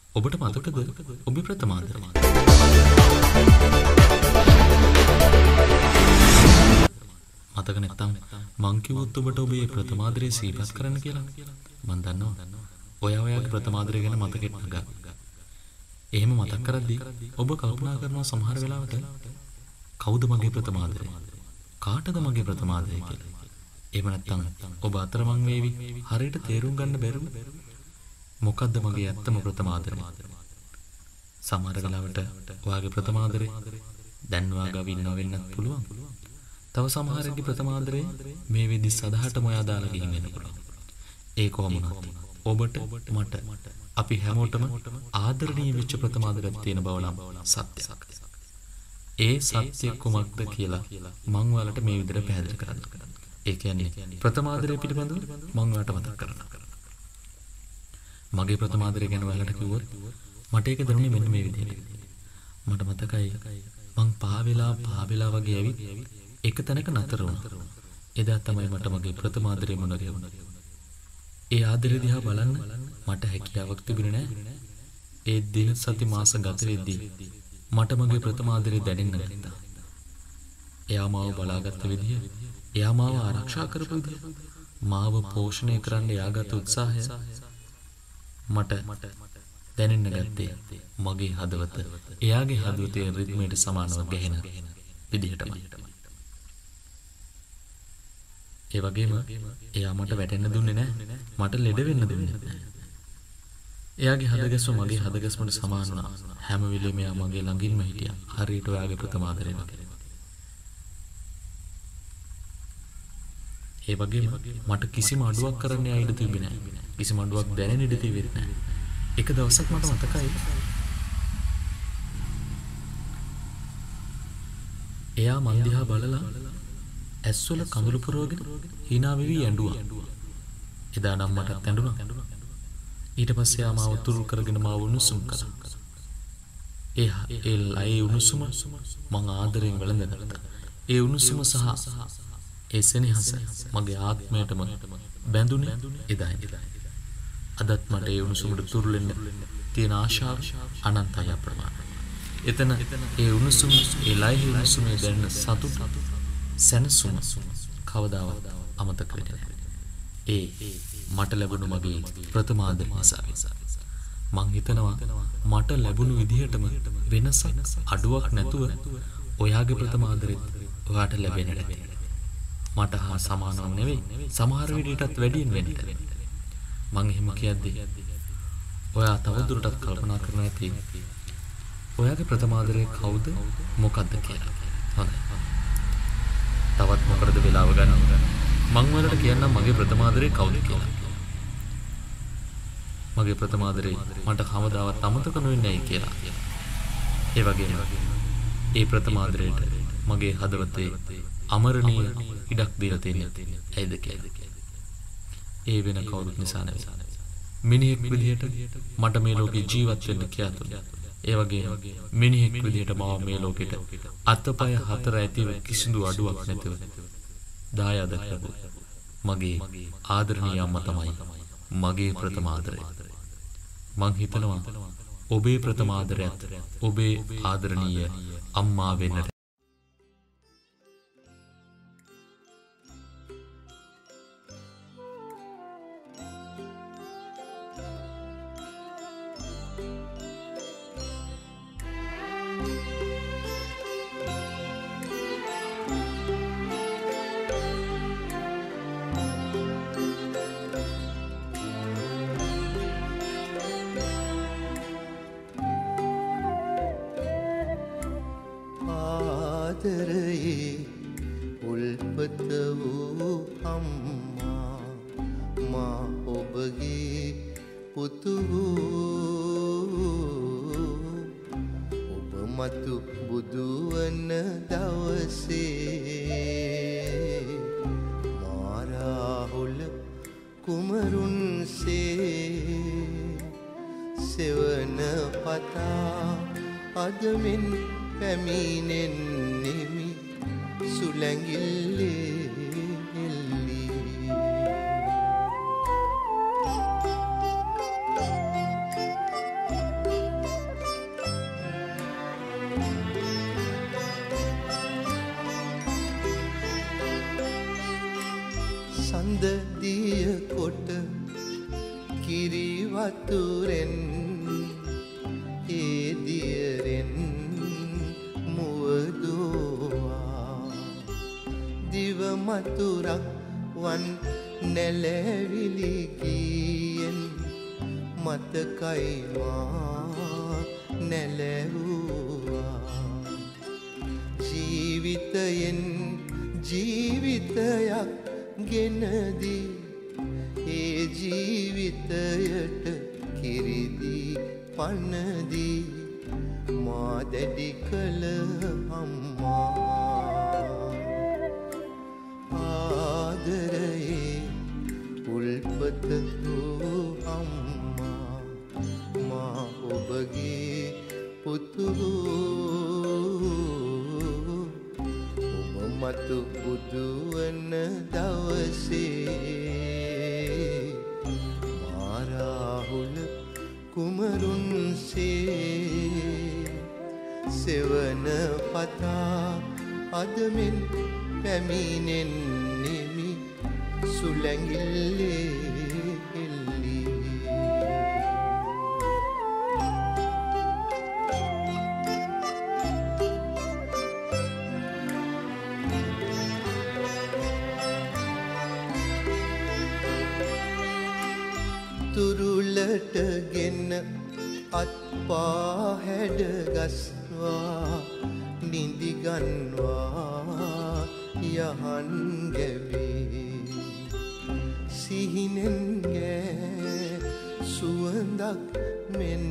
ඔබට මතකද ඔබේ ප්‍රථමාදරය? මතක නැත්නම් මං කිව්වොත් ඔබට ඔබේ ප්‍රථමාදරය සිහිපත් කරන්න කියලා. මං දන්නවා ඔයාගේ ප්‍රථමාදරය ගැන මතකෙට නගා. එහෙම මතක් කරද්දී ඔබ කල්පනා කරනවා සමහර වෙලාවට කවුද මගේ ප්‍රථමාදරය? කාටද මගේ ප්‍රථමාදරය කියලා. එහෙම නැත්නම් ඔබ අතරමං වේවි හරියට තේරුම් ගන්න බැරුව මොකද්ද මගේ ඇත්තම ප්‍රථමාදරය? සමහර වෙලාවට ඔයාගේ ප්‍රථමාදරය දැන් ඔයාගාව ඉන්නව වෙන්නත් පුළුවන්. තව සමහරෙක්ගේ ප්‍රථමාදරය මේ විදි සදහටම ඔයා දාලා ගිහින් වෙන්න පුළුවන්. ඒ කොහොම වුණත් ඔබට මට අපි හැමෝටම ආදරණීය වෙච්ච ප්‍රථමාදරයක් තියෙන බව නම් සත්‍යයක්. ඒ සත්‍ය කුමක්ද කියලා මම ඔයාලට මේ විදිහට පැහැදිලි කරන්න. ඒ කියන්නේ ප්‍රථමාදරය පිළිබඳව මම ඔයාලට මතක් කරන්න. මගේ ප්‍රථමාදරය ගැන ඔයාලට කිව්වොත් මට ඒක දැනුනේ මෙන්න මේ විදිහට. මට මතකයි මං පාවෙලා වගේ ඇවිත් එක තැනක නතර වුණා. එදා තමයි මට මගේ ප්‍රථමාදරය මුණ ගැහුණේ. ඒ ආදරය දිහා බලන්න මට හැකියාවක් තිබුණේ නැහැ. ඒ දින සති මාස ගත වෙද්දී මට මගේ ප්‍රථමාදරය දැනෙන්න ගත්තා. එයා මාව බලාගත්ත විදිය, එයා මාව ආරක්ෂා කරපු විදිය, මාව පෝෂණය කරන්න එයාගත් උත්සාහය මට දැනෙන්න ගත්තේ මගේ හදවත එයාගේ හදවතේ රිද්මයට සමානව ගැහෙන විදිහටමයි. ඒ වගේම එයා මට වැටෙන්න දුන්නේ නැහැ. මට ලෙඩ වෙන්න දුන්නේ නැහැ. එයාගේ හදගැස්ම මගේ හදගැස්මට සමාන වුණා. හැම වෙලෙම එයා මගේ ළඟින්ම හිටියා. හරියට ඔයාගේ ප්‍රථමාදරය වගේ. ඒ වගේම මට කිසිම අඩුවක් කරන්න එයා ඉඩ තිබුණේ නැහැ. කිසිම අඩුවක් දැනෙන්න ඉඩ තිබෙන්නේ නැහැ. එක දවසක් මට මතකයි එයා මන් දිහා බලලා ඇස්වල කඳුළු පුරවගෙන hina වෙවි ඇඬුවා. එදා නම් මටත් ඇඬුණා. ඊට පස්සේ ආ මාව තුරු කරගෙන මාව උණුසුම් කළා. ඒ ලයි උණුසුම මං ආදරෙන් වැළඳගත්තා. ඒ උණුසුම සහ ඒ සෙනෙහස මගේ ආත්මයටම බැඳුනේ එදා ඉඳලා. අදත් මට ඒ උණුසුමට තුරුලෙන්න තියෙන ආශාව අනන්තයි අප්‍රමාණයි. එතන ඒ උණුසුම, ඒ ලයි උණුසුමේ දැනෙන සතුට, සැනසුම කවදාවත් අමතක වෙන්නේ නැහැ. ඒ මට ලැබුණු මගේ ප්‍රථමාදරය නිසා. මං හිතනවා මට ලැබුණු විදිහටම වෙනසක් අඩුවක් නැතුව ඔයාගේ ප්‍රථමාදරෙත් ඔයාට ලැබෙන්න ඇති. මට හා සමානව නෙවෙයි, සමහර විදිහටත් වැඩියෙන් වෙන්න ඇති. මං එහෙම කියද්දී ඔයා තවදුරටත් කල්පනා කරන්න ඇති ඔයාගේ ප්‍රථමාදරය කවුද, මොකද්ද කියලා. හොඳයි. තවත් මොකටද වෙලාව ගන්න? මං වලට කියන්නම් මගේ ප්‍රථමාදරය කවුද කියලා. මගේ ප්‍රථමාදරේ මට කවදාවත් අමතක නොවෙන්නේ නැයි කියලා. ඒ වගේම ඒ ප්‍රථමාදරේට මගේ හදවතේ අමරණීය ඉඩක් දීලා තියෙන්නේ ඇයිද කියලා. ඒ වෙන කවුරුත් නිසා නෙවෙයි. මිනිහෙක් විදිහට මට මේ ලෝකේ ජීවත් වෙන්න කියලා. ඒ වගේම මිනිහෙක් විදිහට මම මේ ලෝකෙට අතපය හතර ඇතිව කිසිදු අඩුවක් නැතිව දායාද කරපු මගේ ආදරණීය අම්මා තමයි මගේ ප්‍රථමාදරය. මං හිතනවා ඔබේ ප්‍රථමාදරයත් ඔබේ ආදරණීය අම්මා වෙන්නට. ආදරයේ උල්පත වූ අම්මා මා ඔබගේ පුතු ඔබ මතු බුදු වන දවසේ මා රාහුල කුමරුන්සේ සෙවන පතා අදමින් පැමිණෙන්නෙමි සුලැඟිල්ලේ එල්ලී. වතුරෙන් ඒ දියරෙන් මුවදෝවා දිව මතුරක් වන් නැලවිලි ගියෙන් මතකයි මා නැලවුවා ජීවිතයෙන් ජීවිතයක් ගෙනදී ඒ ජීවිතයට කිරිදී පනදී මා දැඩි කළ අම්මා ආදරයේ උල්පත වූ අම්මා මා ඔබගේ පුතු ඔබ මතු බුදු වන දවසේ මා රාහුල කුමරුන්සේ සෙවන පතා අදමින් පැමිණෙන්නෙමි සුලැඟිල්ලේ එල්ලී තුරුලට ගෙන අත්පා හැඩ ගස්වා නිදිගන්වා යහන් ගැවේ සිහිනෙන් ගෑ සුවඳක් මෙන්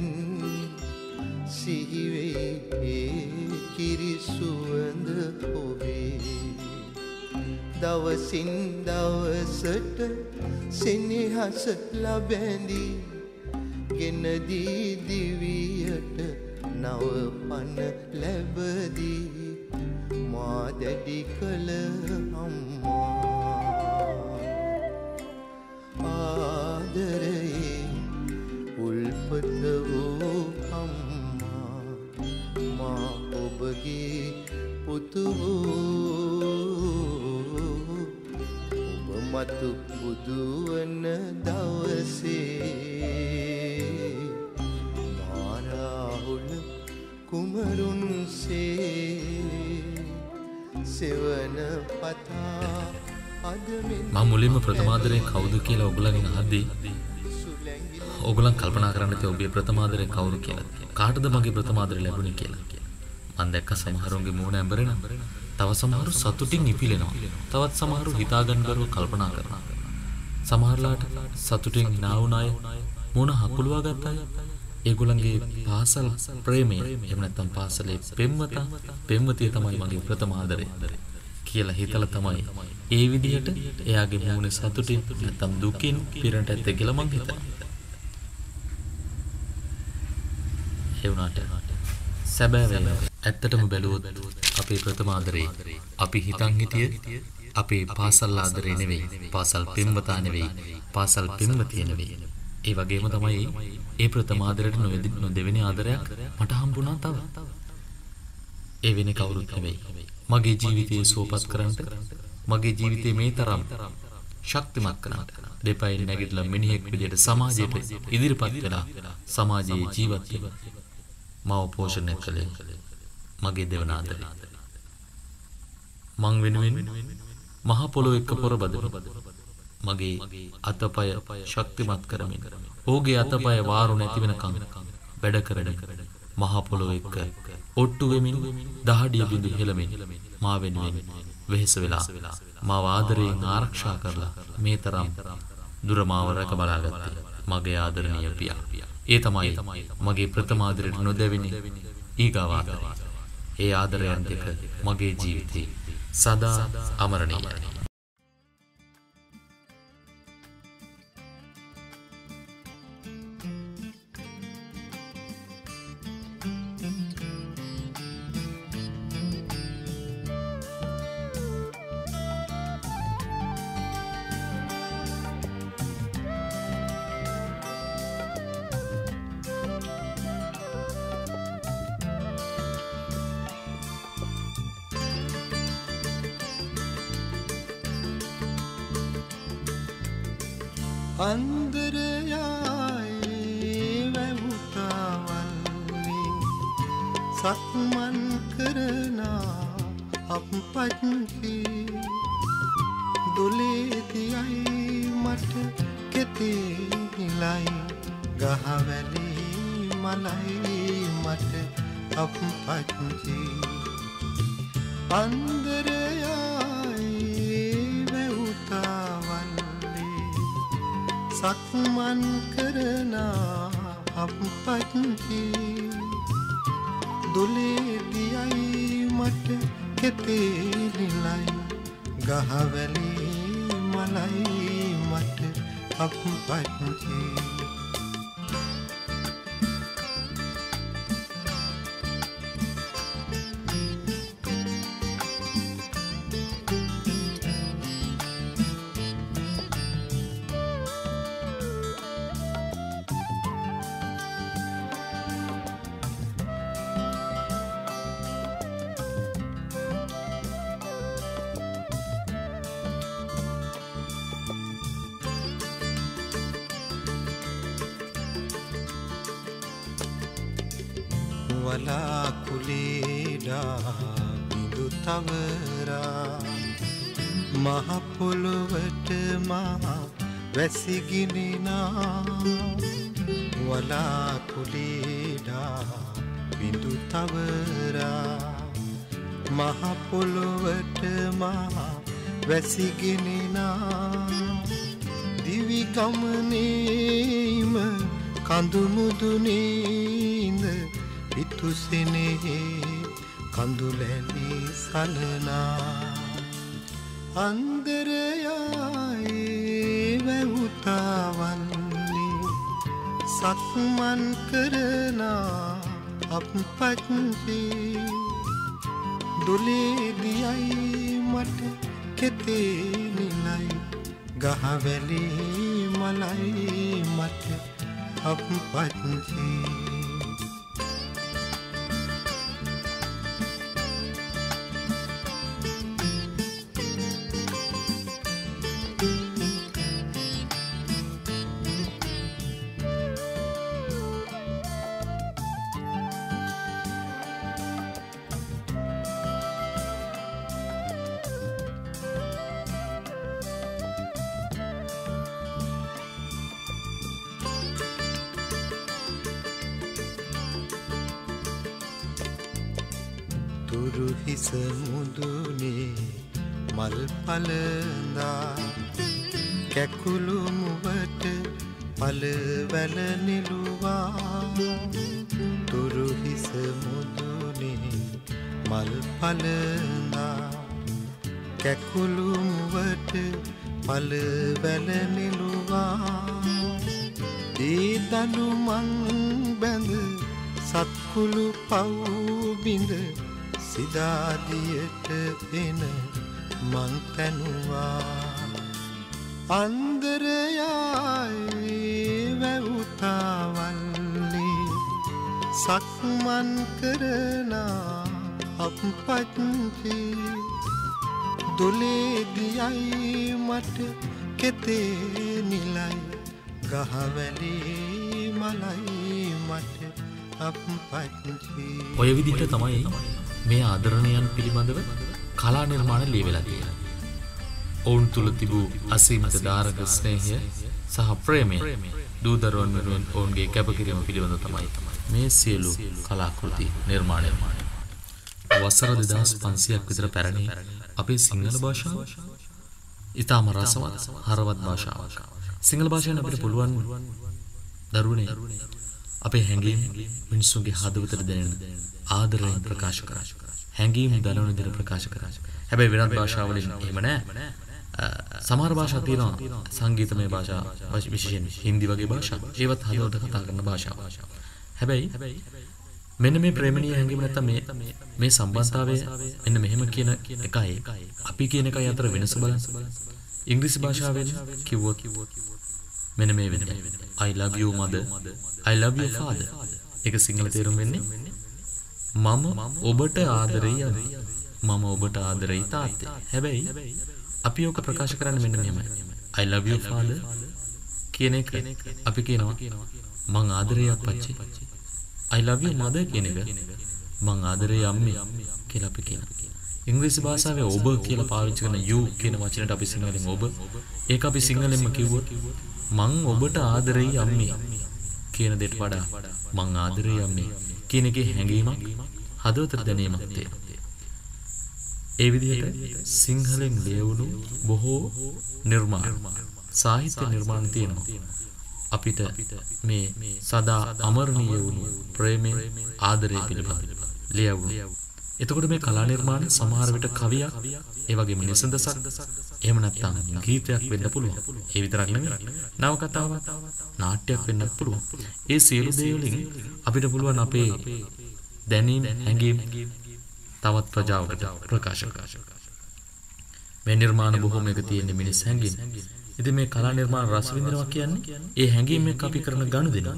සිහිවෙයි කිරි සුවඳ ඔබේ දවසින් දවසට සෙනෙහස ලබැඳී ගෙනදී දිවියට නව පන ලැබදී මා දැඩි කළ අම්මා ආදරයේ උල්පත වූ අම්මා මා ඔබගේ පුතු ඔබ මතු බුදු වන දවසේ මා රාහුල කුමරුන්සේ සෙවන පතා අදමින් මම මුලින්ම ප්‍රථමාදරේ කවුද කියලා ඔයගලගෙන් අහද්දී ඔයගලන් කල්පනා කරන්න තේ ඔබේ ප්‍රථමාදරේ කවුරු කියලා. කාටද මගේ ප්‍රථමාදරේ ලැබුණේ කියලා. මම දැක්ක සමහරුන්ගේ මූණ ඇඹරෙන. තව සමහරු සතුටින් ඉපිලෙනවා. තවත් සමහරු හිතාගන්න බැරුව කල්පනා කරනවා. සමහරලාට සතුටින් hina වුණ අය මූණ හකුලවා ගත්ත අය ඒගොල්ලන්ගේ පාසල් ප්‍රේමය එහෙම නැත්නම් පාසලේ පෙම්වතිය තමයි මගේ ප්‍රථම ආදරේ කියලා හිතලා තමයි ඒ විදිහට එයාගේ මූණේ සතුටින් නැත්නම් දුකින් පිරෙන්නට ඇත්තේ කියලා මං හිතනවා. ඒ වුණාට සැබෑවම ඇත්තටම බැලුවොත් අපේ ප්‍රථම ආදරේ අපි හිතන් හිටිය අපේ පාසල් ආදරේ නෙවෙයි, පාසල් පෙම්වතා නෙවෙයි, පාසල් පෙම්වතිය නෙවෙයි. ඒ වගේම තමයි ඒ ප්‍රථම ආදරයට නොදෙවෙනි ආදරයක් මට හම්බුණා තව. ඒ වෙන්නේ කවුරුත් නෙවෙයි. මගේ ජීවිතය සුවපත් කරන්නට, මගේ ජීවිතේ මේ තරම් ශක්තිමත් කරන්නට දෙපයින් නැගිටලා මිනිහෙක් විදියට සමාජයට ඉදිරිපත් වෙලා සමාජයේ ජීවත් වෙන මාව පෝෂණය කළේ මගේ දෙවන ආදරේ. මං වෙනුවෙන් මහ පොළොව එක්ක පොරබදන මගේ අතපය ශක්තිමත් කරමින් ඔහුගේ අතපය වාරු නැති වෙනකන් වැඩ කරමින් මහ පොළොව එක්ක ඔට්ටු වෙමින් දහඩිය බිඳු හෙලමින් මා වෙනුවෙන් වෙහෙස වෙලා මාව ආදරයෙන් ආරක්ෂා කරලා මේ තරම් දුර මාව රැක බලාගත්තේ මගේ ආදරණීය පියා. ඒ තමයි මගේ ප්‍රථම ආදරයට නොදැවෙනි ඊගාව ආදරය. ඒ ආදරයන් දෙක මගේ ජීවිතේ සදා අමරණීයයි. අන්දරයායේ සක්මන් කරන අපපත්ති දොලේදියයි මට කෙතේ නිලයි ගහවැලි මලයි මට අපපත්ති අන්දරයයි වැවුතාවල්ලේ සක්මන් කරන අපපත්ති දොලේදියයි මට කෙතේ නිලයි ගහවැලි මලයි මට අපපත්ති වලාකුලේඩා බිඳු තවරා මහ පොළොවට මහ වැසිගිනිනා වලාකුලේඩා බිඳු තවරා මහ පොළොවට මහ වැසිගිනිනා දිවි ගමනේම කඳු මුදුනේඳ පිතුසෙනෙහි කඳුලැලි සලනා අන්දරයයි වැවුතාවල්ලි සක්මන් කරන අපපත්ති දොලේදියයි මට කෙතේ නිලයි ගහවැලි මලයි මට අපපත්ති තුරු හිස මුදුනේ මල් පලඳා කැකුළු මුවට පලවැල නිලුවා තුරු හිස මුදුනේ මල් පලඳා කැකුළු මුවට පලවැල නිලුවා ඒ දනු මං බැඳ සත්කුළු පව් බිඳ සිදාදියට එන මං තැනුවා අන්දරයයි වැවුතාවල්ලි සක්මන් කරන අපපත්ති දොලේදියයි මට කෙතේ නිලයි ගහවැලි මලයි මට අපපත්ති ඔය විදිහට තමයි මේ ආදරණයන් පිළිබඳව කලා නිර්මාණ ලියවිලා තියෙන්නේ. ඔවුන් තුල තිබූ අසීමිත දාරක ස්නේහය සහ ප්‍රේමය දූදරුවන් වෙනුවෙන් ඔවුන්ගේ කැපකිරීම පිළිබඳව තමයි මේ සියලු කලාකෘති නිර්මාණය. වසර 2500ක් විතර පැරණි අපේ සිංහල භාෂාව ඉතාම රසවත් හරවත් භාෂාවක්. සිංහල භාෂාවෙන් අපිට පුළුවන් දරුවනේ අපේ හැඟීම් මිනිස්සුන්ගේ හදවතට දැනෙන ආදරයෙන් ප්‍රකාශ කරා. හැඟීම් දනවන විදිහට ප්‍රකාශ කරා. හැබැයි වෙනත් භාෂාවලින් එහෙම නැහැ. සමහර භාෂා තියෙනවා සංගීතමය භාෂා විශේෂයෙන් හින්දි වගේ භාෂා. ඒවත් හදවත කතා කරන භාෂා. හැබැයි මෙන්න මේ ප්‍රේමණීය හැඟීම නැත්තම් මේ සම්බන්ධතාවයේ මෙන්න මෙහෙම කියන එකයි අපි කියන එකයි අතර වෙනස බලන්න. ඉංග්‍රීසි භාෂාවෙන් කිව්වොත් මෙන්න මේ විදිහට I love you mother I love you father. ඒක සිංහල තේරුම වෙන්නේ මම ඔබට ආදරෙයි අනේ. මම ඔබට ආදරෙයි තාත්තේ. හැබැයි අපි ඔක ප්‍රකාශ කරන්නේ මෙන්න මෙහෙමයි. I love you father කියන එක අපි කියනවා මං ආදරෙයි අප්පච්චි. I love you mother කියන එක මං ආදරේ අම්මේ කියලා අපි කියනවා. ඉංග්‍රීසි භාෂාවේ ඔබ කියලා පාවිච්චි කරන you කියන වචනයට අපි සිංහලෙන් ඔබ ඒක අපි සිංහලෙන්ම කිව්වොත් මං ඔබට ආදරේ අම්මේ කියන දෙයට වඩා මං ආදරේ අම්මේ කියන එකේ හැඟීමක් හදවතට දැනීමක් තියෙනවා. ඒ විදිහට සිංහලෙන් ලියවුණු බොහෝ නිර්මාණ සාහිත්‍ය නිර්මාණ තියෙනවා. අපිට මේ සදා අමරණීය වුණු ප්‍රේමය ආදරය පිළිබඳ ලියවුණු. එතකොට මේ කලා නිර්මාණ සමහර විට කවියක්, ඒ වගේම නිසඳසක්, එහෙම නැත්නම් ගීතයක් වෙන්න පුළුවන්. ඒ විතරක් නෙමෙයි. නවකතාවක්, නාට්‍යයක් වෙන්නත් පුළුවන්. ඒ සියලු දේ වලින් අපිට පුළුවන් අපේ දැනීම්, හැඟීම් තවත් ප්‍රජාවකට ප්‍රකාශ කරන්න. මේ නිර්මාණ බොහෝමයක තියෙන මිනිස් හැඟීම්. ඉතින් මේ කලා නිර්මාණ රස විඳිනවා කියන්නේ ඒ හැඟීම් එක්ක අපි කරන ගනුදෙනු.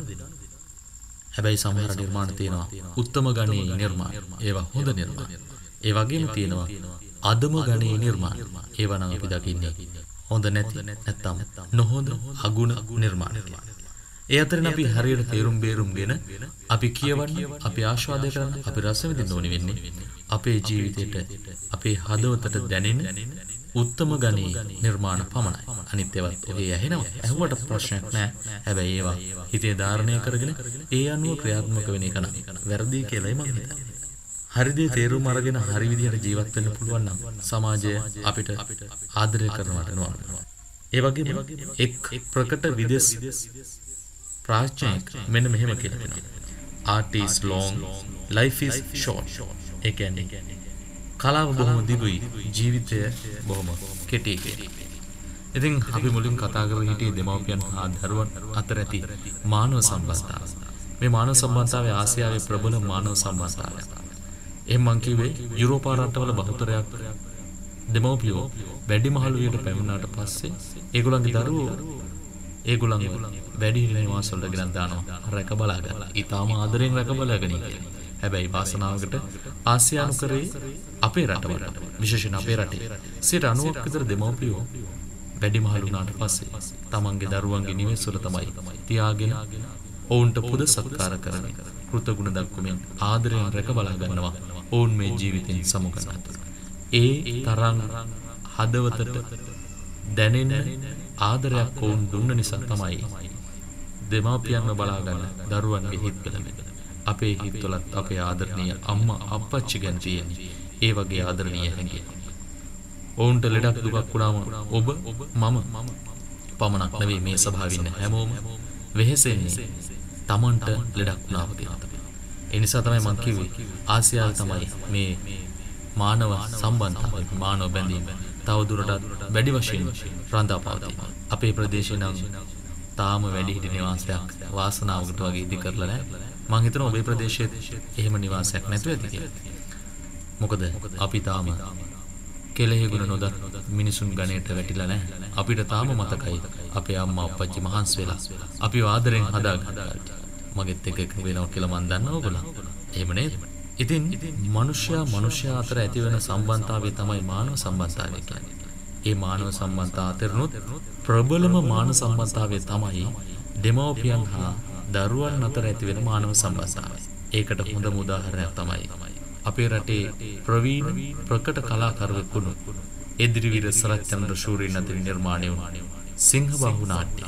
හැබැයි සමහර නිර්මාණ තියෙනවා උත්තම ගණයේ නිර්මාණ. ඒවා හොඳ නිර්මාණ. ඒ වගේම තියෙනවා අදම ගණයේ නිර්මාණ. ඒවා නම් අපි දකින්නේ හොඳ නැති නැත්තම් නොහොඳ අගුණ නිර්මාණ. ඒ අතරින් අපි හරියට තේරුම් බේරුම්ගෙන අපි කියවන්න, අපි ආස්වාදය කරන්න, අපි රස විඳින්න ඕනි වෙන්නේ අපේ ජීවිතේට, අපේ හදවතට දැනෙන උත්තම ගණයේ නිර්මාණ පමණයි. අනිත් ඒවාත් ඔහේ ඇහෙනවා. ඇහුවට ප්‍රශ්නයක් නැහැ. හැබැයි ඒවා හිතේ ධාරණය කරගෙන ඒ අනුව ක්‍රියාත්මක වෙන එක නම් වැරදි කියලායි මම හිතන්නේ. හරි දේ තේරුම් අරගෙන හරි විදිහට ජීවත් වෙන්න පුළුවන් නම් සමාජය අපිට ආදරය කරනවට නොවනවා. ඒ වගේම එක් ප්‍රකට විදේශ ප්‍රාඥයෙක් මෙන්න මෙහෙම කියලා දෙනවා. Art is long, life is short. ඒ කියන්නේ කලාව බොහොම දිගුයි, ජීවිතය බොහොම කෙටි කියලා. ඉතින් අපි මුලින් කතා කරලා හිටියේ දෙමව්පියන් හා දරුවන් අතර ඇති මානව සම්බන්ධතාවය. මේ මානව සම්බන්ධතාවය ආසියාවේ ප්‍රබල මානව සම්බන්ධතාවයක්. එහෙනම් මං කිව්වේ යුරෝපා රටවල බහුතරයක් දෙමව්පියෝ වැඩිමහල් වියට පැමිණුණාට පස්සේ ඒගොල්ලන්ගේ දරුවෝ ඒගොල්ලන් වැඩිහිටි නිවාසවල ගෙනත් දානවා රැක බලා ගන්න. ඊටාම ආදරෙන් රැක බලාගෙන ඉන්නේ. හැබැයි වාසනාවකට ආසියානු කරේ අපේ රටවල විශේෂයෙන් අපේ රටේ 90ක් විතර දෙමව්පියෝ වැඩිමහල් වුණාට පස්සේ තමන්ගේ දරුවන්ගේ නිවෙස් වල තමයි තියාගෙන ඔවුන්ට පුද සත්කාර කරමින් කෘතගුණ දක්වමින් ආදරයෙන් රැක බලා ගන්නවා ඔවුන් මේ ජීවිතෙන් සමුගන්නත්. ඒ තරම් හදවතට දැනෙන ආදරයක් ඔවුන් දුන්න නිසා තමයි දෙමාපියන්ව බලා ගන්න දරුවන්ගේ හිත්වල අපේ හිත්වලත් අපේ ආදරණීය අම්මා අප්පච්චි ගැන තියෙන ඒ වගේ ආදරණීය හැඟීම්. ඔවුන්ට ලෙඩක් දුකක් වුණාම ඔබ මම පමණක් නෙවෙයි මේ සභාවේ ඉන්න හැමෝම වෙහෙසෙන්නේ Tamanට ලෙඩක් වුණා වගේ. ඒ නිසා තමයි මම කිව්වේ ආසියාවේ තමයි මේ මානව සම්බන්ධතාවය, මානව බැඳීම තවදුරටත් වැඩි වශයෙන් රඳාපවතිනවා. අපේ ප්‍රදේශේ නම් තාම වැඩිහිටි නිවාසයක් වාසනාවකට වගේ ඉදි කරලා නැහැ. මම හිතනවා ඔබේ ප්‍රදේශයේ එහෙම නිවාසයක් නැතුව ඇති කියලා. මොකද අපි තාම කෙලෙහි ගුණ නොදත් මිනිසුන් ගණයට වැටිලා නැහැ. අපිට තාම මතකයි අපේ අම්මා අප්පච්චි මහන්සි වෙලා අපිව ආදරෙන් හදාගත්තා. මගෙත් එක වෙනවා කියලා මම දන්නවා ඔයගොල්ලෝ. එහෙම නේද? ඉතින් මනුෂ්‍යයා අතර ඇතිවන සම්බන්ධතාවය තමයි මානව සම්බන්ධතාවය කියන්නේ. ඒ මානව සම්බන්ධතාව අතරිනුත් ප්‍රබලම මානව සම්බන්ධතාවය තමයි දෙමව්පියන් හා දරුවන් අතර ඇතිවෙන මානව සම්බන්ධතාවය. ඒකට හොඳම උදාහරණයක් තමයි අපේ රටේ ප්‍රවීණ ප්‍රකට කලාකරුවෙකු වුණු එදිරිවීර සරච්චන්ද්‍ර ශූරින් අතරින් නිර්මාණය වුණු සිංහබාහු නාට්‍යය.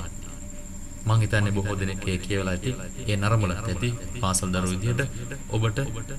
මම හිතන්නේ බොහෝ දෙනෙක් ඒ කියවලා ඇති, ඒ නරඹලත් ඇති. පාසල් දරුවෝ විදියට ඔබට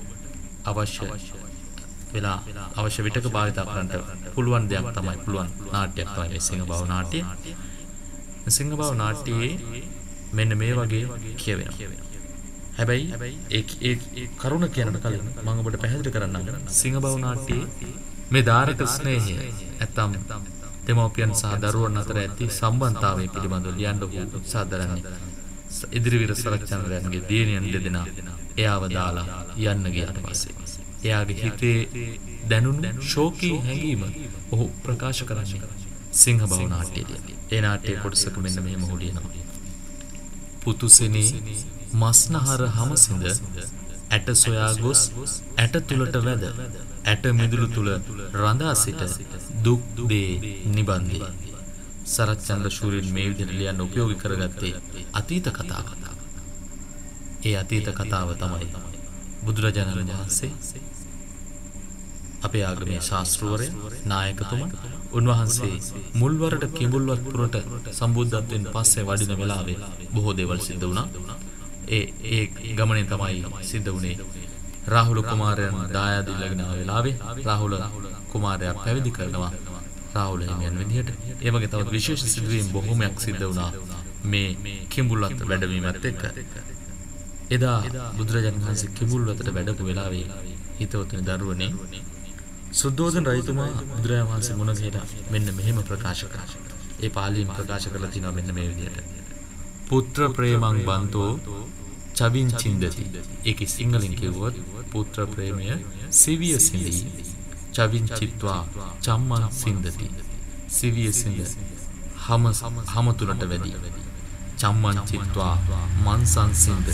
අවශ්‍ය විටක භාවිත කරන්න පුළුවන් දෙයක් තමයි, පුළුවන් නාට්‍යයක් තමයි මේ සිංහබාහු නාට්‍යය. සිංහබාහු නාට්‍යයේ මෙන්න මේ වගේ කියවෙනවා. හැබැයි ඒ කරුණ කියනට කලින් මම ඔබට පැහැදිලි කරන්නම් සිංහබාහු නාට්‍යයේ මේ දාරක ස්නේහය නැත්තම් දෙමව්පියන් සහ දරුවන් අතර ඇති සම්බන්ධතාවය පිළිබඳව ලියන්න උත්සාහ දරන්නේ ඉදිරිවීර සරච්චන්ද්‍රයන්ගේ දියණියන් දෙදෙනා එයාව දාලා යන්න ගියාට පස්සේ එයාගේ හිතේ දැනුණු ශෝකී හැඟීම ඔහු ප්‍රකාශ කරන්නේ සිංහබාහු නාට්‍යයේදී. ඒ නාට්‍යයේ කොටසක මෙන්න මෙහෙම ඔහු ලියනවා. පුතුසෙනී මස්නහර හමසිඳ ඇට සොයා ගොස් ඇට තුලට වැද ඇට මිදුළු තුල රඳා සිට දුක් දේ නිබන්දේ. සරච්චන්ද්‍ර ශූරින් මේ විදිහට ලියන්න උපයෝගී කරගත්තේ අතීත කතාවක්. ඒ අතීත කතාව තමයි බුදුරජාණන් වහන්සේ අපේ ආගමේ ශාස්ත්‍රවරය නායකතුමා උන්වහන්සේ මුල්වරට කිඹුල්වත් පුරට සම්බුද්ධත්වයෙන් පස්සේ වඩින වෙලාවේ බොහෝ දේවල් සිද්ධ වුණා. ඒ ගමනේ තමයි සිද්ධ වුණේ රාහුල කුමාරයන් දායාද ඉල්ලගෙන ආව වෙලාවේ රාහුල කුමාරයා පැවිදි කරනවා රාහුල හිමියන් විදිහට. ඒ වගේ තවත් විශේෂ සිදුවීම් බොහෝමයක් සිද්ධ වුණා මේ කිඹුල්වත් වැඩවීමත් එක්ක. එදා බුදුරජාණන් වහන්සේ කිඹුල්වතට වැඩපු වෙලාවේ හිතවතුනි දරුවනේ සුද්ධෝදන රජතුමා බුදුරජාණන් වහන්සේ මුණ ගැහිලා මෙන්න මෙහෙම ප්‍රකාශ කරා. ඒ පාලියෙන් ප්‍රකාශ කරලා තිනවා මෙන්න මේ විදිහට. පුත්‍ර ප්‍රේමං බන්තෝ චවින් චින්දති. ඒකේ සිංහලෙන් කිව්වොත් පුත්‍ර ප්‍රේමය සිවිය සිඳී චවින් චිත්වා චම්මං සින්දති. සිවිය සිඳ හම තුනට වැඩි. චම්මං චිත්වා මන්සං සින්දති.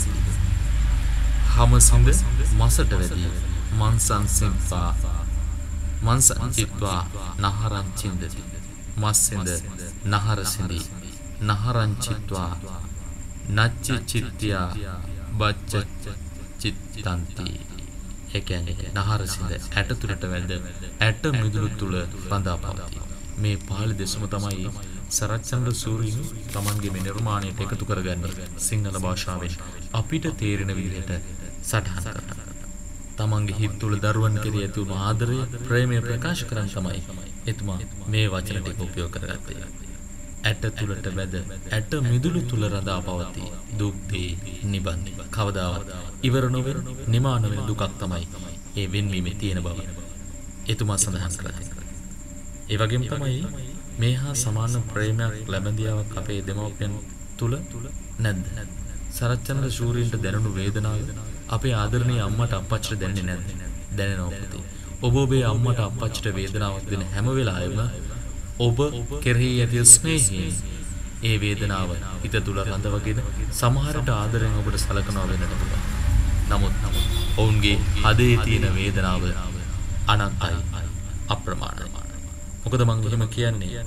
හම සිඳ මසට වැඩි. මන්සං සින්පා මන්සං චිත්වා නහරං චින්දති. මස් සිඳ නහර සිඳී. නහරං චිත්වා නච්චි චිත්ත්‍යා බච්ච චිත්තන්ති. ඒ කියන්නේ නහර සිඳ ඇට තුලට වැද ඇට මිදුළු තුල බඳා පවතී. මේ පාළි දෙසම තමයි සරච්චන්ද්‍ර සූරීන් තමන්ගේ මේ නිර්මාණයට එකතු කරගන්නේ සිංහල භාෂාවෙන් අපිට තේරෙන විදිහට සටහන් කරනවා. තමන්ගේ හිත තුළ දරුවන් කෙරෙහි ඇති වුණු ආදරය ප්‍රේමය ප්‍රකාශ කරන් තමයි එතුමා මේ වචන ටික උපයෝග කරගත්තේ. ඇට තුලට වැද ඇට මිදුළු තුල රඳා පවතී දුක් දේ නිබන්දි. කවදාවත් ඉවර නොවෙන නිමා නොවන දුකක් තමයි ඒ වෙන්වීමේ තියෙන බව එතුමා සඳහන් කරන්නේ. ඒ වගේම තමයි මේ හා සමාන ප්‍රේමයක් ලැබඳියාවක් අපේ දෙමව්පියන් තුල නැද්ද? සරච්චන්ද්‍ර ශූරීන්ට දැනුණු වේදනාව අපේ ආදරණීය අම්මට අප්පච්චිට දැනෙන්නේ නැද්ද? දැනෙනවා පුතේ. ඔබ ඔබේ අම්මට අප්පච්චිට වේදනාවක් දෙන හැම වෙලාවෙම ඔබ කෙරෙහි ඇති ස්නේහයෙන් ඒ වේදනාව හිත තුල රඳවගෙන සමහරට ආදරෙන් ඔබට සලකනවා වෙන්නට පුළුවන්. නමුත් ඔවුන්ගේ හදේ තියෙන වේදනාව අනන්තයි අප්‍රමාණයි. මොකද මම එහෙම කියන්නේ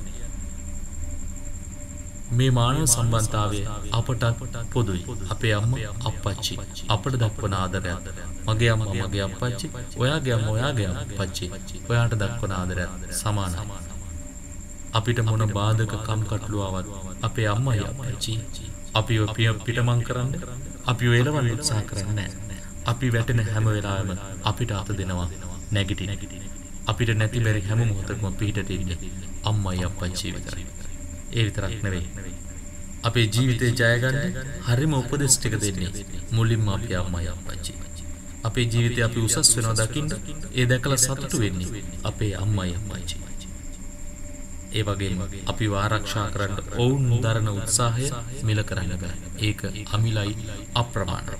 මේ මානව සම්බන්ධතාවය අපට පොදුයි. අපේ අම්මා අප්පච්චි අපට දක්වන ආදරයත් මගේ අම්මා මගේ අප්පච්චි ඔයාගේ අම්මා ඔයාගේ අප්පච්චි ඔයාට දක්වන ආදරයත් සමානයි. අපිට මොන බාධක කම්කටොළු ආවත් අපේ අම්මයි අප්පච්චි අපිව පිටමං කරන්න අපිව එලවන්න උත්සාහ කරන්නේ නැහැ. අපි වැටෙන හැම වෙලාවෙම අපිට අත දෙනවා නැගිටින. අපිට නැති බැරි හැම මොහොතකම පිටට ඉන්නේ අම්මයි අප්පච්චි විතරයි. ඒ විතරක් නෙවෙයි. අපේ ජීවිතේ ජය ගන්න හරිම උපදෙස් ටික දෙන්නේ මුලින්ම අපේ අම්මයි අප්පච්චි. අපේ ජීවිතේ අපි උසස් වෙනවා දකින්න ඒ දැකලා සතුටු වෙන්නේ අපේ අම්මයි අප්පච්චි. ඒ වගේම අපිව ආරක්ෂා කරන්න ඔවුන් දරන උත්සාහය මිල කරන්න බෑ. ඒක අමිලයි අප්‍රමාණයි.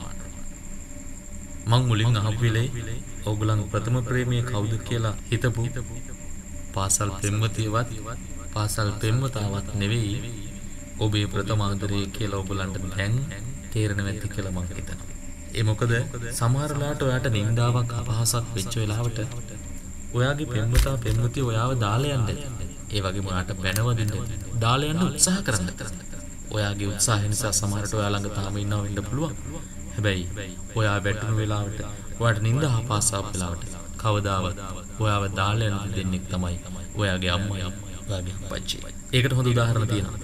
මං මුලින් අහපු වෙලේ ඕගොල්ලන් ප්‍රථම ප්‍රේමයේ කවුද කියලා හිතපු පාසල් පෙම්වතියවත් පාසල් පෙම්වතාවත් නෙවෙයි ඔබේ ප්‍රථම ආදරය කියලා ඔයගොල්ලන්ට දැන් තේරෙන්නේ නැති කියලා මං හිතනවා. ඒ මොකද සමහර ලාට ඔයාට නින්දාවක් අපහාසක් වෙච්ච වෙලාවට ඔයාගේ පෙම්වතා පෙම්වතිය ඔයාව දාලා යන්නේ. ඒ වගේම ඔයාට බැනවදින්න දාලා යන්න උත්සාහ කරන්න. ඔයාගේ උත්සාහය නිසා සමහරට ඔයා ළඟ තාම ඉන්නව වෙන්න පුළුවන්. හැබැයි ඔයා වැටුණු වෙලාවට ඔයාට නින්දා අපහාසාවක් වෙලාවට කවදාවත් ඔයාව දාලා යන්න දෙන්නෙක් තමයි ඔයාගේ අම්මයි ඔයාගේ අප්පච්චි. ඒකට හොඳ උදාහරණ තියෙනවා.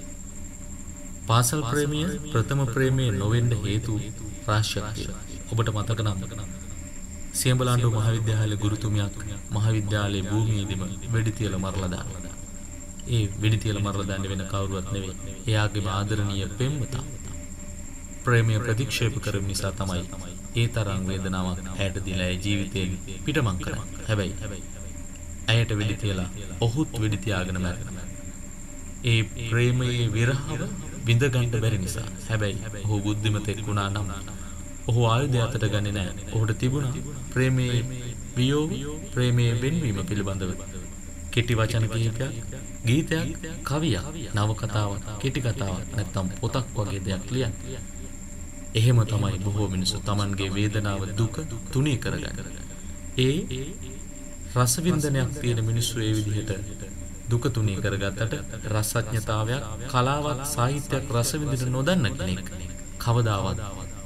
පාසල් ප්‍රේමය ප්‍රථම ප්‍රේමයේ නොවෙන්න හේතු රාශියක් තියෙනවා. ඔබට මතක නම් සියඹලාන්ඩු මහාවිද්‍යාලයේ ගුරුතුමියක් මහාවිද්‍යාලයේ භූමියේදීම වෙඩි තියලා මරලා දානවා. ඒ වෙඩි තියලා මරලා දාන්නේ වෙන කවුරුවත් නෙවෙයි. එයාගේම ආදරණීය පෙම්වතා. ප්‍රේමය ප්‍රතික්ෂේප කරන නිසා තමයි ඒ තරම් වේදනාවක් ඇයට දීලා ඒ ජීවිතේ පිටමං කරන්නේ. හැබැයි ඇයට වෙඩි තියලා ඔහුත් වෙඩි තියාගෙන මැරෙනවා. ඒ ප්‍රේමයේ විරහව විඳ ගන්න බැරි නිසා. හැබැයි ඔහු බුද්ධිමතෙක් වුණා නම් ඔහු ආයුධය අතට ගන්නේ නැහැ. ඔහුට තිබුණා ප්‍රේමයේ වියෝව ප්‍රේමයේ වෙන්වීම පිළිබඳව කෙටි වචන කිහිපයක්, ගීතයක්, කවියක්, නවකතාවක්, කෙටි කතාවක් නැත්නම් පොතක් වගේ දෙයක් ලියන්න. එහෙම තමයි බොහෝ මිනිස්සු Tamanගේ වේදනාව දුක තුනී කරගන්නේ. ඒ රසවින්දනයක් තියෙන මිනිස්සු ඒ විදිහට දුක තුනී කරගත්තට රසඥතාවයක්, කලාවක්, සාහිත්‍යයක් රසවින්දින නොදන්න කෙනෙක් කවදාවත්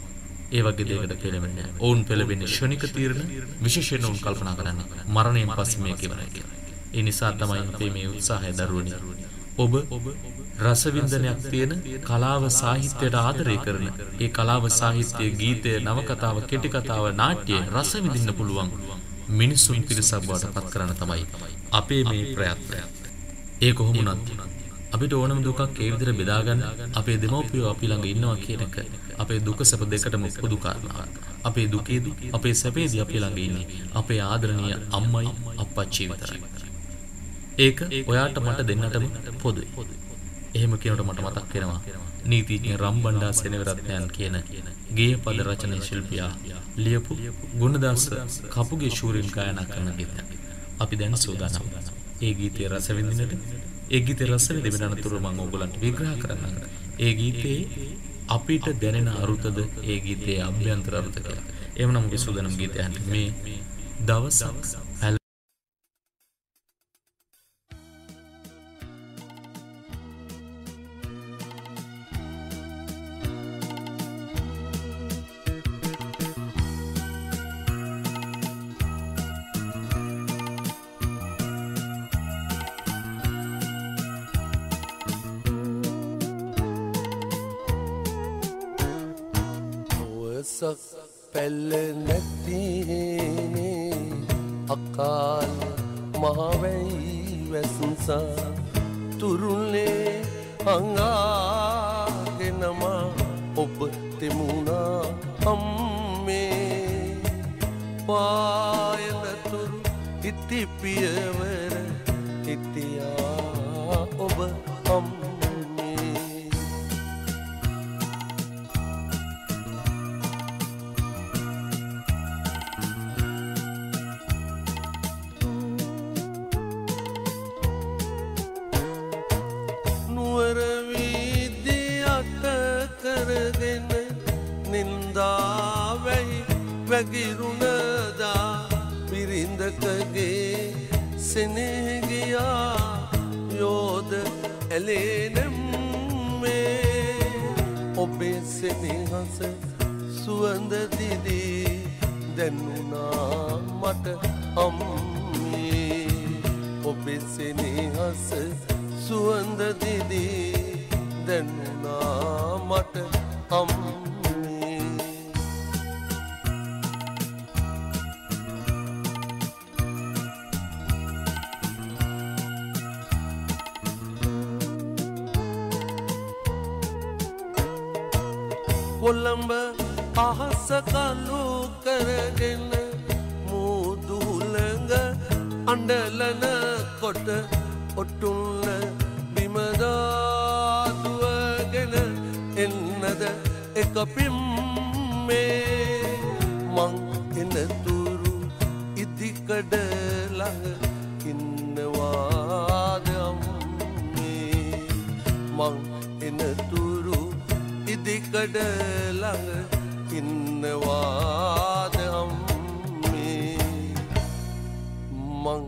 ඒ වගේ දෙයකට පෙළෙන්නේ නැහැ. ඔවුන් පෙළෙන්නේ ෂණික තීරණ, විශේෂයෙන් ඔවුන් කල්පනා කරන්නේ මරණයෙන් පස්සේ මේක ඉවරයි කියලා. ඒ නිසා තමයි අපේ මේ උත්සාහය දරුවනි. ඔබ රසවින්දනයක් තියෙන කලාව සාහිත්‍යයට ආදරය කරන ඒ කලාව සාහිත්‍ය ගීතය නවකතාව කෙටි කතාව නාට්‍ය රස විඳින්න පුළුවන් මිනිසුන් පිරිසක් බවට පත් කරන්න තමයි අපේ මේ ප්‍රයත්නය. ඒ කොහොම වුණත් අපිට ඕනම දුකක් ඒ විදිහට බෙදා ගන්න අපේ දෙමව්පියෝ අපි ළඟ ඉන්නවා කියන එක අපේ දුක සැප දෙකටම පොදු කාරණාවක්. අපේ දුකේදී අපේ සැපේදී අපි ළඟ ඉන්නේ අපේ ආදරණීය අම්මයි අප්පච්චි විතරයි. ඒක ඔයාට මට දෙන්නටම පොදුයි. එහෙම කියනකොට මට මතක් වෙනවා නීතිඥ රම්බණ්ඩා සෙනවිරත්නයන් කියන ගේය පද රචනා ශිල්පියා ලියපු ගුණදාස කපුගේ ශූරින් ගායනා කරන ගීතයක්. අපි දැන් සූදානම් ඒ ගීතයේ රස විඳින්නට. ඒ ගීතයේ රස විඳින අනතුරු මම ඔයගලන්ට විග්‍රහ කරන්නම්. ඒ ගීතේ අපිට දැනෙන අරුතද ඒ ගීතයේ අභ්‍යන්තර අරුත කියලා. එහෙමනම් අපි සූදානම් ගීතයන්ට මේ දවසක් පැල්ල නැතිනේ අකාල මහවැයි වැස්සා තුරුල්ලේ හංගාගෙනම ඔබ තෙමුණා අම්මේ පායනතුරු ඉතිපියවර හිටියා ඔබ අම්මේ. වැගිරුණදා පිරිඳකගේ සෙනෙහගියා යෝධ ඇලේනෙම්මේ ඔබේ සෙනෙහස සුවඳ දිදී දැනුණා මට අම්මේ ඔබේ සෙනෙහස සුවඳ දිදී දැනුණා මට අම්මේ. කොළඹ අහස කළු කරගෙන මුදුහුළඟ අඬලන කොට ඔටුල්ල බිමදාදුවගෙන එන්නද එක පිම්මේ මං එනතුරු ඉදිකඩ ළඟ ඉන්නවාද අම්මේ මං එනතුරු ඉදිකඩ ළඟ ඉන්නවාද අම්මේ මං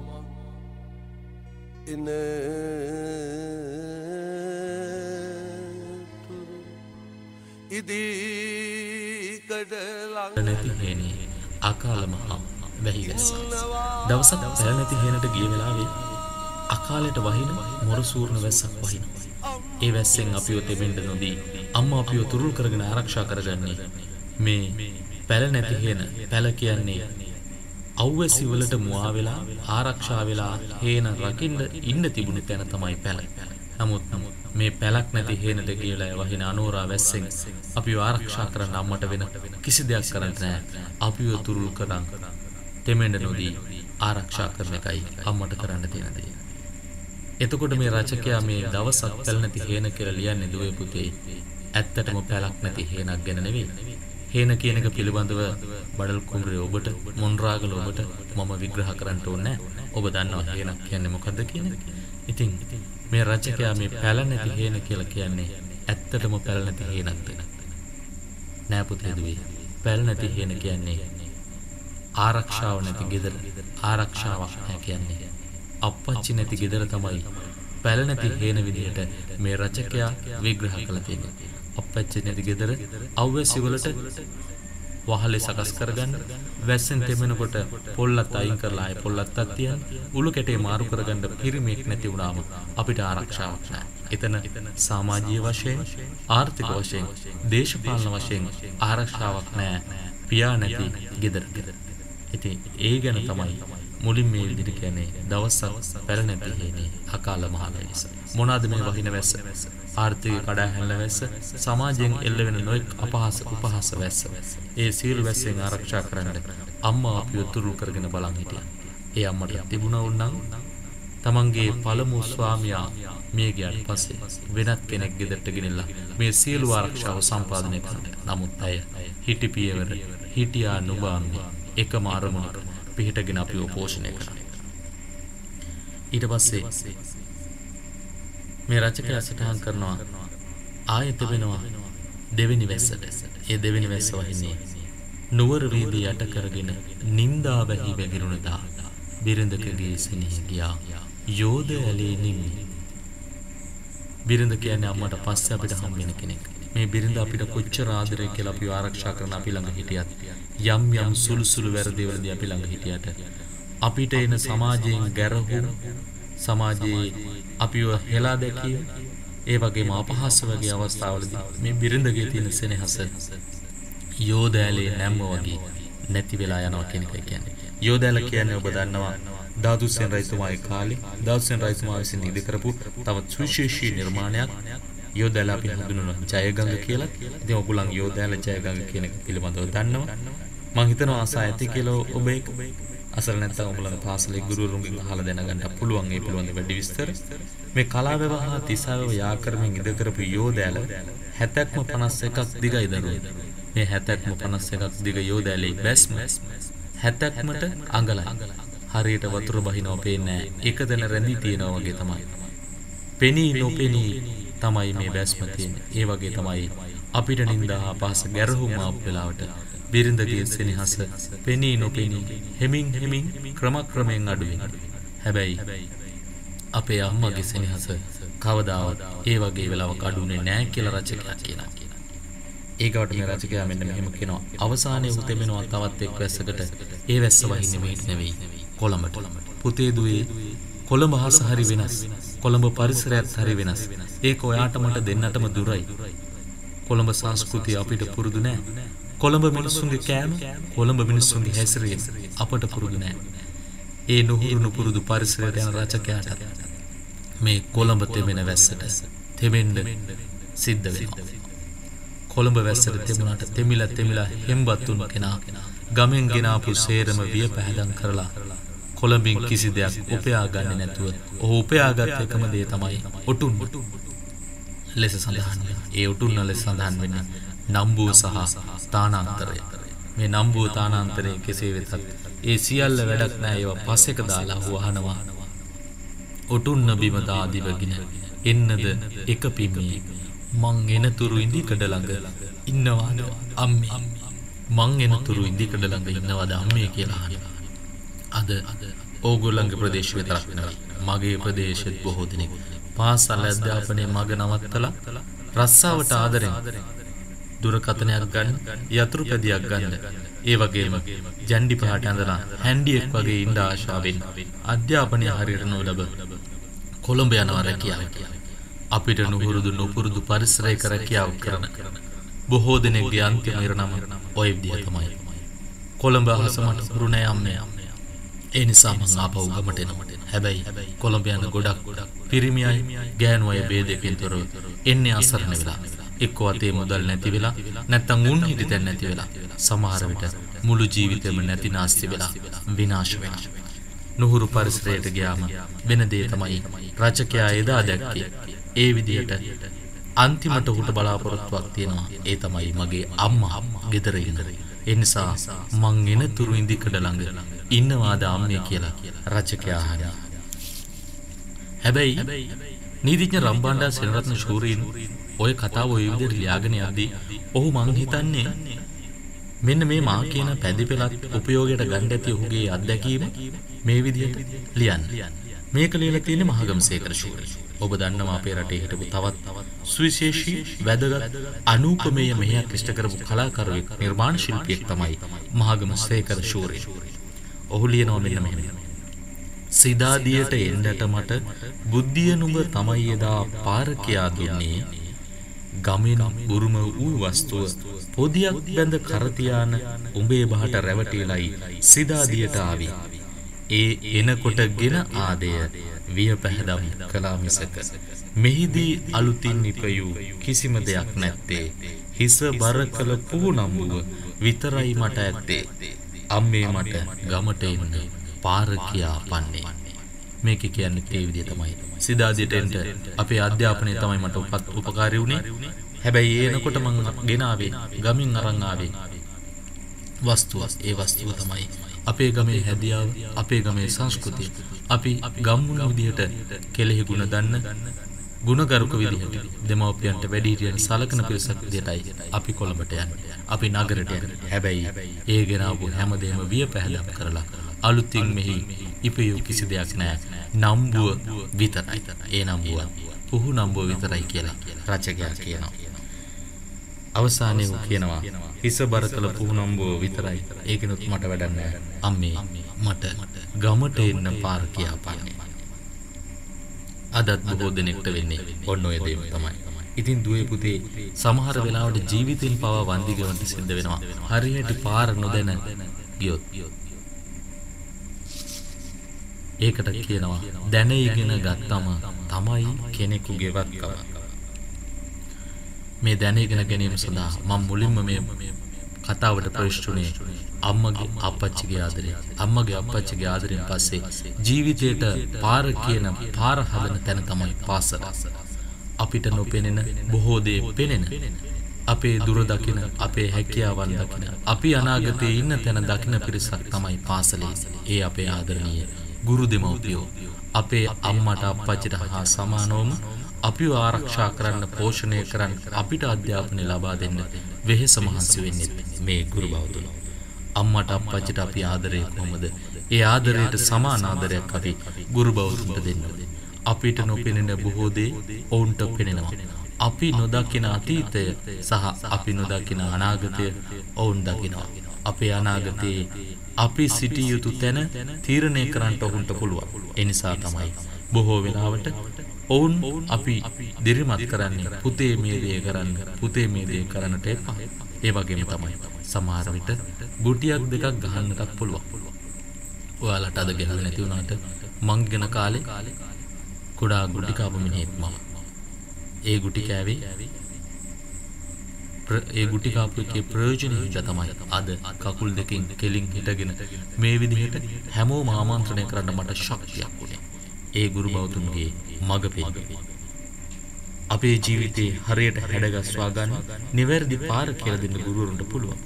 එනතුරු ඉදිකඩ ළඟ නැති හේනේ අකාල මහා වැහි වැස්සා. දවසක් පැල නැති හේනට ගිය වෙලාවේ අකාලයට වහින මොර සූර්ණ වැස්සක් වහිනවා. ඒ වැස්සෙන් අපිව තෙමෙන්න නොදී අම්මා අපිව තුරුල් කරගෙන ආරක්ෂා කරගන්නේ මේ පැල නැති හේන. පැල කියන්නේ අවැසි වලට මුවා වෙලා ආරක්ෂා වෙලා හේන රකින්න ඉන්න තිබුණු තැන තමයි පැල. නමුත් මේ පැලක් නැති හේනට ගියලා වහින අනෝරා වැස්සෙන් අපිව ආරක්ෂා කරන්න අම්මට වෙන කිසි දෙයක් කරන්න නැහැ. අපිව තුරුල් කරන් තෙමෙන්න නොදී ආරක්ෂා කරන එකයි අම්මට කරන්න තියෙන දේ. එතකොට මේ රචකයා මේ දවසක් පැල නැති හේන කියලා ලියන්නේ දුවේ පුතේ ඇත්තටම පැලක් නැති හේනක් ගැන නෙවෙයි. හේන කියන එක පිළිබඳව බඩල් කුඹුරේ ඔබට මොන්රාගල ඔබට මම විග්‍රහ කරන්න ඕනේ නැහැ. ඔබ දන්නවා හේනක් කියන්නේ මොකද්ද කියන එක. ඉතින් මේ රචකයා මේ පැල නැති හේන කියලා කියන්නේ ඇත්තටම පැල නැති හේනක්ද? නෑ පුතේ දුවේ. පැල නැති හේන කියන්නේ ආරක්ෂාව නැති ගෙදර. ආරක්ෂාවක් නැහැ කියන්නේ අප්පච්චි නැති ගෙදර තමයි පැල නැති හේන විදිහට මේ රචකයා විග්‍රහ කළ තියෙන්නේ. අප්පච්චි නැති ගෙදර අවැසි වලට වහලේ සකස් කරගන්න. වැස්සෙන් තෙමෙනකොට පොල්ලත් අයින් කරලා ආයේ පොල්ලත් තියන්න. උළු කැටේ මාරු කරගන්න පිරිමියෙක් නැති වුණාම අපිට ආරක්ෂාවක් නැහැ. එතන සමාජීය වශයෙන්, ආර්ථික වශයෙන්, දේශපාලන වශයෙන් ආරක්ෂාවක් නැහැ. පියා නැති ගෙදරක. ඉතින් ඒ ගැන තමයි මුලින් මේ විදිහට කියන්නේ දවසක් පැල නැති හේනේ අකාල මහල වැස්ස. මොනවාද මේ වහින වැස්ස? ආර්ථික කඩා හැල්ල වැස්ස, සමාජයෙන් එල්ල වෙන නොයෙක් අපහාස උපහාස වැස්ස. ඒ සියලු වැස්සෙන් ආරක්ෂා කරන්න අම්මා අපිව තුරු කරගෙන බලන් හිටියා. ඒ අම්මට තිබුණා වුණනම් තමන්ගේ පළමු ස්වාමියා මිය ගියාට පස්සේ වෙනත් කෙනෙක් ගෙදරට ගෙනilla මේ සියලු ආරක්ෂාව සම්පාදනය කරන්න. නමුත් අය හිටිපියවර හිටියා නුඹාන්නේ එකම අරමුණට පිහිටගෙන අපිව පෝෂණය කරා. ඊට පස්සේ මේ රචකයා සටහන් කරනවා ආයෙත් වෙනවා දෙවෙනි වැස්සට. ඒ දෙවෙනි වැස්ස වහින්නේ නුවර වීදිය යට කරගෙන නින්දා වැහි වැగిරුණදා බිරිඳකගේ සෙනෙහ ගියා යෝධ ඇලේ නිමි. බිරිඳ කියන්නේ අම්මට පස්සේ අපිට හම් වෙන කෙනෙක්. මේ බිරිඳ අපිට කොච්චර ආදරේ කියලා අපිව ආරක්ෂා කරන අපි ළඟ හිටියත් යම් යම් සුළු සුළු වැරදිවලදී අපි ළඟ හිටියට අපිට එන සමාජයෙන් ගැරහුම්, සමාජයේ අපිව හෙලා දැකීම, ඒ වගේම අපහාස වගේ අවස්ථාවලදී මේ බිරිඳගේ තියෙන සෙනෙහස යෝධෑලේ නැම්ම වගේ නැති වෙලා යනවා කියන එකයි කියන්නේ. යෝධෑල කියන්නේ ඔබ දන්නවා දාදුසෙන් රජතුමාගේ කාලේ දාදුසෙන් රජතුමා විසින් ඉදි කරපු තවත් සුවිශේෂී නිර්මාණයක් යෝධෑල අපි හඳුන්වනවා ජයගංග කියලා. ඉතින් ඔයගොල්ලන් යෝධෑල ජයගංග කියන එක පිළිබඳව දන්නවා. මම හිතනවා අසා ඇති කියලා ඔබ ඒක අසල නැත්නම් ඔයගොල්ලන් පාසලේ ගුරුවරුන්ගෙන් අහලා දැනගන්න පුළුවන් ඒ පිළිබඳව වැඩි විස්තර. මේ කලාවේව හා තිසාවේව යා කරමින් ඉදි කරපු යෝධෑල 70ක්ම 51ක් දිගයි දරුවෝ. මේ 70ක්ම 51ක් දිග යෝධෑලේ බැස්ම 70ක්මට අඟලයි. හරියට වතුර බහිනව පේන්නේ නැහැ. එක තැන රැඳී තියෙනවා වගේ තමයි. පෙනී නොපෙනී තමයි මේ බැස්ම තියෙන්නේ. ඒ වගේ තමයි අපිට නින්දා අපහාස ගැරහුම් ආපු වෙලාවට බිරිඳගේ සෙනෙහස පෙනී නොපෙනී හෙමින් හෙමින් ක්‍රමක්‍රමයෙන් අඩු වෙනවා. හැබැයි අපේ අම්මගේ සෙනෙහස කවදාවත් ඒ වගේ වෙලාවක අඩුුනේ නැහැ කියලා රචකයා කියනවා. ඒකට මේ රචකයා මෙන්න මෙහෙම කියනවා. අවසානයේ උ තෙමෙනවා තවත් එක් වැස්සකට. ඒ වැස්ස වහින්නේ මේක නෙවෙයි. කොළඹට. පුතේ දුවේ කොළඹ හස හරි වෙනස්. කොළඹ පරිසරයත් හරි වෙනස්. ඒක ඔයාට මට දෙන්නටම දුරයි. කොළඹ සංස්කෘතිය අපිට පුරුදු නෑ. කොළඹ මිනිස්සුන්ගේ කෑම, කොළඹ මිනිස්සුන්ගේ හැසිරීම අපට පුරුදු නෑ. ඒ නුහුරුණු පුරුදු පරිසරයට යන රචකයාට මේ කොළඹ තෙමෙන වැස්සට තෙමෙන්න සිද්ධ වෙනවා. කොළඹ වැස්සට තෙමුණාට තෙමිලා හෙම්බත් වුණු කෙනා ගමෙන් ගෙනාපු සේරම විය පැහැදම් කරලා කොළඹින් කිසි දෙයක් උපයා ගන්නේ නැතුව ඔහු උපයාගත් එකම දේ තමයි ඔටුන්න ලෙස සඳහන් වෙන්නේ. ඒ ඔටුන්න ලෙස සඳහන් වෙන්නේ නම්බුව සහ තානාන්තරය. මේ නම්බුව තානාන්තරය කෙසේ වෙතත් ඒ සියල්ල වැඩක් නැහැ. ඒවා පස්සෙක දාලා ඔහු අහනවා ඔටුන්න බිම දාදිවගෙන එන්නද එක පිම්මේ මං එනතුරු ඉදිකඩ ළඟ ඉන්නවාද අම්මේ. මං එනතුරු ඉදිකඩ ළඟ ඉන්නවාද අම්මේ කියලා අහනවා. අද ඕගොල්ලන්ගේ ප්‍රදේශ විතරක් නෙවෙයි මගේ ප්‍රදේශෙත් බොහෝ දෙනෙක් පාසල් අධ්‍යාපනයේ මග නවත්තලා රස්සාවට ආදරෙන් දුරකථනයක් ගන්න, යතුරු පැදියක් ගන්න, ඒ වගේම ජන්ඩි පහට ඇඳලා හැන්ඩියෙක් වගේ ඉන්න ආශාවෙන් අධ්‍යාපනය හරියට නොලබ කොළඹ යනවා රැකියාව. අපිට නුහුරුදු නොපුරුදු පරිසරයක රැකියාව කරන බොහෝ දෙනෙක්ගේ අන්තිම ඉරණම ඔය විදිය තමයි. කොළඹ අහස මට පුරු නෑ අම්මේ. ඒ නිසා මං ආපහු ගමට එනවා. හැබැයි කොළඹ යන ගොඩක් පිරිමියයි ගෑනු අය ભેදයකින් තොරව එන්නේ අසරණ වෙලා. එක්ක අතේ මුදල් නැති වෙලා නැත්නම් උන් හිටිතෙන් නැති වෙලා සමහර විට මුළු ජීවිතේම නැති නාස්ති වෙලා විනාශ වෙනවා. නුහුරු පරිසරයට ගියාම වෙන දේ තමයි රචකයා එදා දැක්කේ. ඒ විදිහට අන්තිමට උට බලාපොරොත්තුවක් තියෙනවා. ඒ තමයි මගේ අම්මා ගෙදර ඉන්න. ඒ නිසා මං එනතුරු ඉදිකඩ ළඟ ඉන්නවාද අම්මේ කියලා රචකයා අහනවා. හැබැයි නීතිඥ රම්බණ්ඩා සෙනරත්න ශූරීන් ඔය කතාව ඔය විදිහට ලියාගෙන යද්දී ඔහු මං හිතන්නේ මෙන්න මේ මා කියන පැදිපෙලත් උපයෝගයට ගන්න ඇති ඔහුගේ අත්දැකීම මේ විදිහට ලියන්න. මේක ලියලා තියෙන්නේ මහගමසේකර ශූරීන්. ඔබ දන්නවා අපේ රටේ හිටපු තවත් සුවිශේෂී වැදගත් අනූපමේය මෙහෙයක් ඉෂ්ට කරපු කලාකරුවෙක් නිර්මාණ ශිල්පියෙක් තමයි මහගම සේකර ශූරේ. ඔහු ලියනවා මෙන්න මෙහෙම. සිදාදියට එන්නට මට බුද්ධිය නුඹ තමයි එදා පාර කියා දුන්නේ. ගමෙන් උරුම වූ වස්තුව පොදියක් බැඳ කර තියාන උඹේ බහට රැවටිලයි සිදාදියට ආවි. ඒ එනකොටගෙන ආදය විය පැහැදම් කළා මිසක මෙහිදී අලුතින් ඉපයූ කිසිම දෙයක් නැත්තේ. හිස බර කළ පුහුණම්බුව විතරයි මට ඇත්තේ. අම්මේ මට ගමට එන්න පාර කියා පන්නේ. මේක කියන්නේ ඒ විදිය තමයි. සිදාදියට එන්න අපේ අධ්‍යාපනය තමයි මට උපකාරී වුණේ. හැබැයි එනකොට මං ගෙනාවේ ගමින් අරන් ආවේ වස්තුව. ඒ වස්තුව තමයි අපේ ගමේ හැදියාව, අපේ ගමේ සංස්කෘතිය. අපි ගම්මුණ විදිහට කෙලෙහි ගුණ දන්න ගුණගරුක විදිහට දෙමව්පියන්ට වැඩිහිටියන් සලකන පිරිසක් විදිහටයි අපි කොළඹට යන්නේ. අපි නගරයට යන්නේ. හැබැයි ඒ ගෙනාවු හැමදේම විය පැහැදම් කරලා අලුතින් මෙහි ඉපයූ කිසි දෙයක් නැහැ. නම්බුව විතරයි. ඒ නම්බුව පුහු නම්බුව විතරයි කියලා රචකයා කියනවා. අවසානයේ ඌ කියනවා හිස බර කළ පුහු නම්බුව විතරයි. ඒකිනුත් මට වැඩක් නැහැ. අම්මේ මට ගමට එන්න පාර කියා පන්නේ. අදත් බොහෝ දෙනෙක්ට වෙන්නේ ඔන්න ඔය දේ තමයි. ඉතින් දුවේ පුතේ සමහර වෙලාවට ජීවිතෙන් පවා වන්දි ගෙවන්න සිද්ධ වෙනවා. හරියට පාර නොදැන ගියොත්. ඒකට කියනවා දැන ඉගෙන ගත්තම තමයි කෙනෙකුගේ වත්කම. මේ දැන ඉගෙන ගැනීම සඳහා මම මුලින්ම මේ කතාවට ප්‍රවිෂ්ඨුනේ අම්මගේ අප්පච්චිගේ ආදරය. අම්මගේ අප්පච්චිගේ ආදරයෙන් පස්සේ ජීවිතේට පාර කියන පාර හදන තැන තමයි පාසල. අපිට නොපෙනෙන බොහෝ දේ පෙනෙන, අපේ දුර දකින, අපේ හැකියාවන් දකින, අපි අනාගතයේ ඉන්න තැන දකින පිරිසක් තමයි පාසලේ. ඒ අපේ ආදරණීය ගුරු දෙමව්පියෝ. අපේ අම්මට අප්පච්චිට හා සමානවම අපිව ආරක්ෂා කරන්න, පෝෂණය කරන්න, අපිට අධ්‍යාපනය ලබා දෙන්න වෙහෙස මහන්සි වෙන්නේ මේ ගුරු බවතුනෝ. අම්මට අප්පච්චිට අපි ආදරේ කොහොමද? ඒ ආදරයට සමාන ආදරයක් අපි ගුරු බවතුන්ට දෙන්න ඕනේ. අපිට නොපෙනෙන බොහෝ දේ ඔවුන්ට පෙනෙනවා. අපි නොදකින අතීතය සහ අපි නොදකින අනාගතය ඔවුන් දකිනවා. අපේ අනාගතයේ අපි සිටිය යුතු තැන තීරණය කරන්න ඔවුන්ට පුළුවන්. ඒ නිසා තමයි බොහෝ වෙලාවට ඔවුන් අපි දිරිමත් කරන්නේ පුතේ මේ දේ කරන්න, පුතේ මේ දේ කරන්නට එපා. ඒ වගේම තමයි සමහර විට ගුටියක් දෙකක් ගහන්නටත් පුළුවන්. ඔයාලට අද ගහලා නැති වුණාට මං ගෙන කාලේ කුඩා ගුටි කාපු මිනිහෙක් මම. ඒ ගුටි කෑවේ ඒ ගුටි කාපු එකේ ප්‍රයෝජනෙ හින්දා තමයි අද කකුල් දෙකෙන් කෙලින් හිටගෙන මේ විදිහට හැමෝම ආමන්ත්‍රණය කරන්න මට ශක්තියක් වුණේ. ඒ ගුරු බවතුන්ගේ මඟ පෙන්වීම. අපේ ජීවිතේ හරියට හැඩගස්වා ගන්න නිවැරදි පාර කියලා දෙන්න ගුරුවරුන්ට පුළුවන්.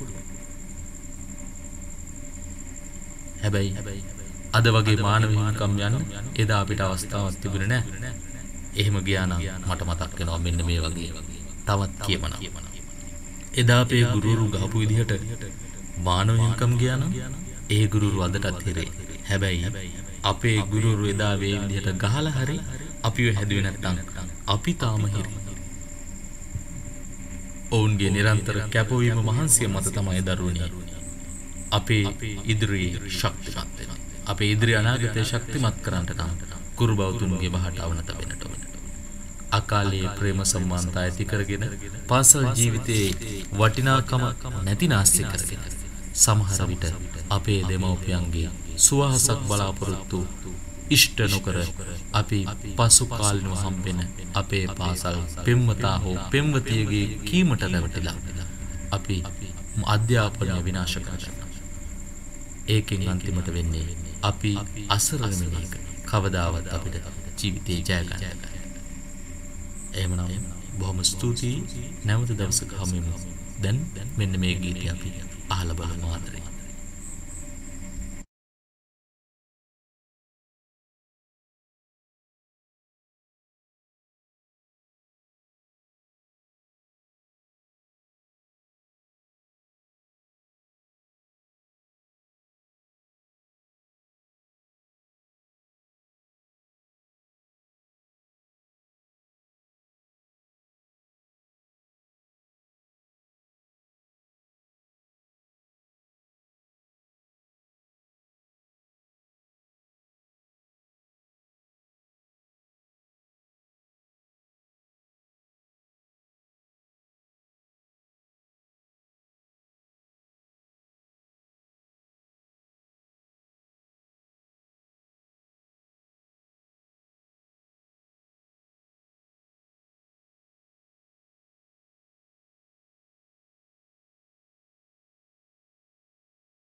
හැබැයි අද වගේ මානව හිමිකම් යන්න එදා අපිට අවස්ථාවක් තිබුණේ නැහැ. එහෙම ගියා නම් මට මතක් වෙනවා මෙන්න මේ වගේ තවත් කියමනක්. එදා අපේ ගුරුවරු ගහපු විදිහට මානව හිමිකම් ගියා නම් ඒ ගුරුවරු අදටත් හිරේ. හැබැයි අපේ ගුරුවරු එදා මේ විදිහට ගහලා හරි අපිව හැදුවේ නැත්නම් අපි තාම හිරේ. ඔවුන්ගේ නිරන්තර කැපවීම මහන්සිය මත තමයි දරුවනේ අපේ ඉදිරියේ ශක්තිමත් වෙනවා. අපේ ඉදිරි අනාගතය ශක්තිමත් කරන්නට නම් ගුරු බවතුන්ගේ බහට අවනත වෙන්නට ඕන. අකාලයේ ප්‍රේම සම්බන්ධතා ඇති කරගෙන පාසල් ජීවිතයේ වටිනාකම නැති නාස්ති කරගෙන සමහර විට අපේ දෙමව්පියන්ගේ සුවහසක් බලාපොරොත්තු ඉෂ්ට නොකර අපි පසු කාලිනව හම්බෙන අපේ පාසල් පෙම්වතා හෝ පෙම්වතියගේ කීමට රැවටිලා අපි අධ්‍යාපනය විනාශ කරනවා. ඒකෙන් අන්තිමට වෙන්නේ අපි අසරණ වෙන එක. කවදාවත් අපිට ජීවිතේ ජය ගන්න බෑ. එහෙමනම් බොහොම ස්තුතියි. නැවත දවසක හමුවෙමු. දැන් මෙන්න මේ ගීතය අපි අහලා බලමු ආදරේ.